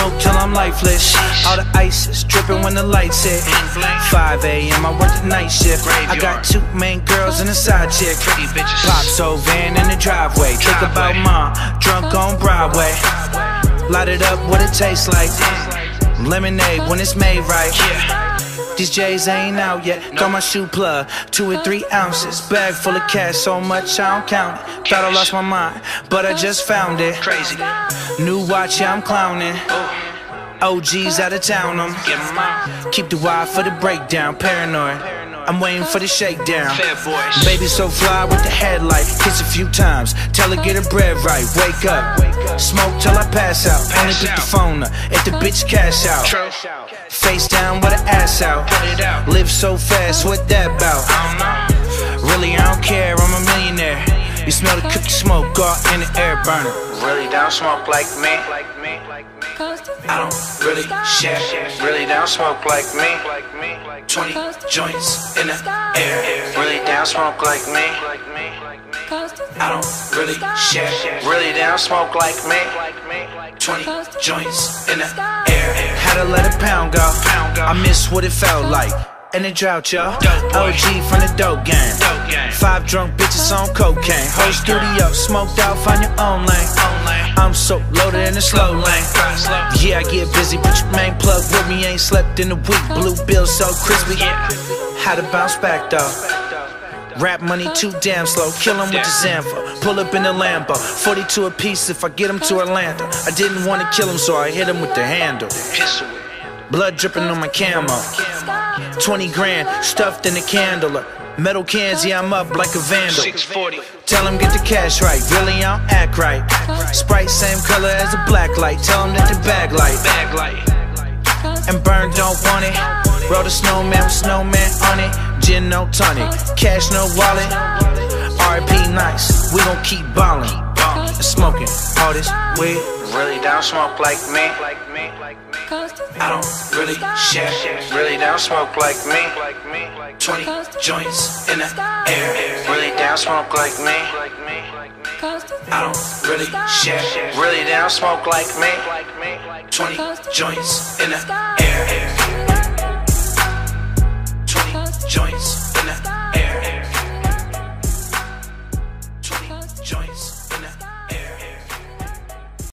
smoke till I'm lifeless. All the ice is dripping when the lights hit. 5 a.m. I work the night shift. I got 2 main girls and a side chick. Pops whole van in the driveway. Think about mom, drunk on Broadway. Light it up, what it tastes like. Lemonade when it's made right. These J's ain't out yet. Got my shoe plug, 2 or 3 ounces. Bag full of cash, so much I don't count it. Thought I lost my mind, but I just found it. Crazy. New watch, yeah, I'm clowning. OG's out of town, keep the wire for the breakdown. Paranoid, I'm waiting for the shakedown. Baby so fly with the headlight. Kiss a few times, tell her get her bread right. Wake up, smoke till I pass out. Only pick the phone up if the bitch cash out. Face down with her ass out. Live so fast, what that bout? Really, I don't care, I'm a millionaire. You smell the cookie smoke, go out in the air burner. Really don't smoke like me. I don't really share. Really don't smoke like me. 20 joints in the air. Really don't smoke like me. I don't really share. Really don't smoke like me. 20 joints in the air. Had to let a pound go. I miss what it felt like. In the drought, y'all. OG from the dope game. 5 drunk bitches on cocaine. Whole studio smoked out, find your own lane. I'm so loaded in the slow lane. Yeah, I get busy, but your main plug with me. Ain't slept in a week. Blue bill so crispy. Had to bounce back though. Rap money too damn slow. Kill him with the Zanfa. Pull up in the Lambo. 42 a piece if I get him to Orlando. I didn't want to kill him, so I hit him with the handle. Blood dripping on my camo. 20 grand stuffed in a candle. Metal cans, yeah, I'm up like a vandal. Tell him get the cash right, really I don't act right. Sprite same color as a black light. Tell him that the bag light. And burn don't want it. Roll the snowman with snowman on it. Gin no tonic, cash no wallet. R.I.P. nice, we gon' keep ballin'. And smoking all this weed. Really don't smoke like me. I don't really share. Really don't smoke like me. 20 joints in the air. Really don't smoke like me. I don't really share. Really don't smoke like me. 20 joints in the air. 20 joints in the air. 20 joints in the air.